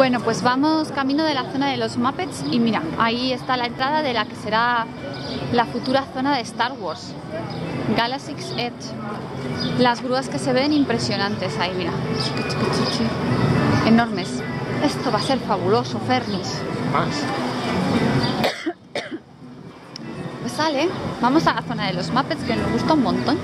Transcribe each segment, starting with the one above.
Bueno, pues vamos camino de la zona de los Muppets y mira, ahí está la entrada de la que será la futura zona de Star Wars, Galaxy's Edge. Las grúas que se ven impresionantes ahí, mira, enormes. Esto va a ser fabuloso, Fernis. Más. Pues sale, vamos a la zona de los Muppets que nos gusta un montón.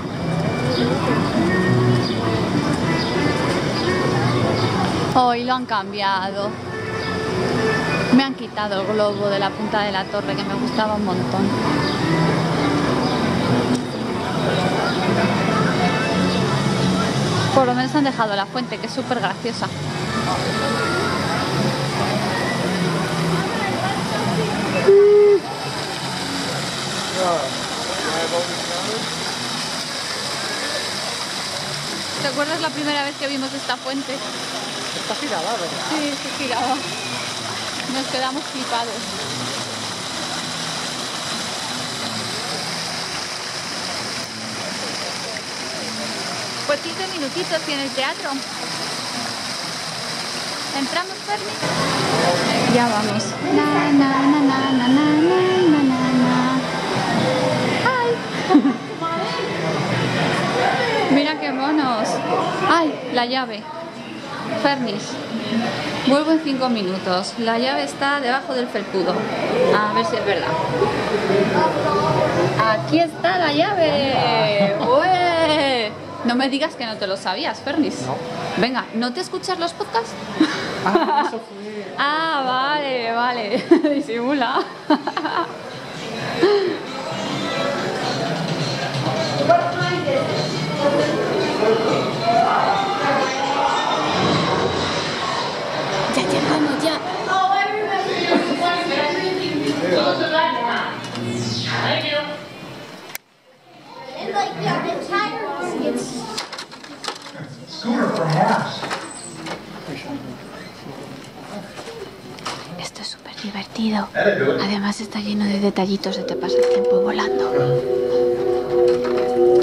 Hoy lo han cambiado. Me han quitado el globo de la punta de la torre que me gustaba un montón. Por lo menos han dejado la fuente, que es súper graciosa. ¿Te acuerdas la primera vez que vimos esta fuente? Está girada, ¿verdad? Sí, se giraba. Nos quedamos flipados. Pues 15 minutitos tiene el teatro. ¿Entramos, Fernie? Ya vamos. Na, na, na, na, na, na, na, na, na. ¡Ay! Mira qué monos. ¡Ay! La llave. Fernis. Vuelvo en 5 minutos. La llave está debajo del felpudo. A ver si es verdad. ¡Aquí está la llave! ¡Ué! No me digas que no te lo sabías, Fernis. No. Venga, ¿no te escuchas los podcasts? Ah, eso fue. Ah, vale, vale. Disimula. Ya llegamos, ya. Esto es súper divertido. Además está lleno de detallitos, se te pasa el tiempo volando.